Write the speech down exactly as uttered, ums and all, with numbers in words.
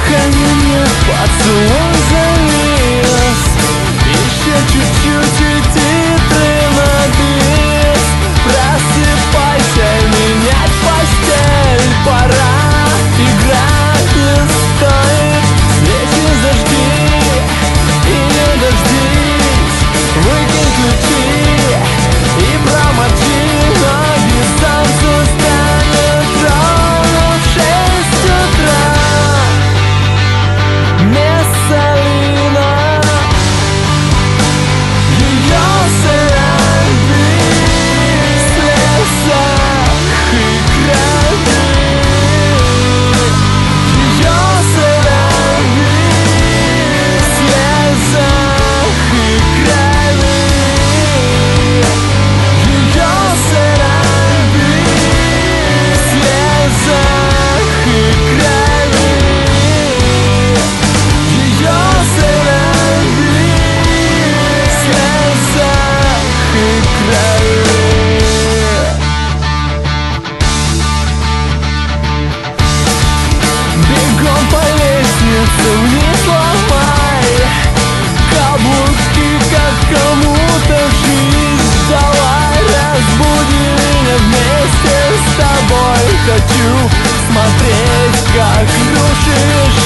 дыхание, поцелуй завис. Еще чуть-чуть и титры на бис. Просыпайся, менять постель пора. Играть не стоит, свечи зажги и не дождись. Выкинь ключи и промочи ноги. Солнце станет ровно в шесть утра. Мессалина, ее сырови в слезах и крови. Ее сырови в слезах и крови. Ее сырови в слезах и крови. Ее сырови в слезах и крови. Бегом по лестнице вниз ломай каблуки, как кому-то жизнь давай. Разбуди меня вместе с тобой. Хочу смотреть, как рушишь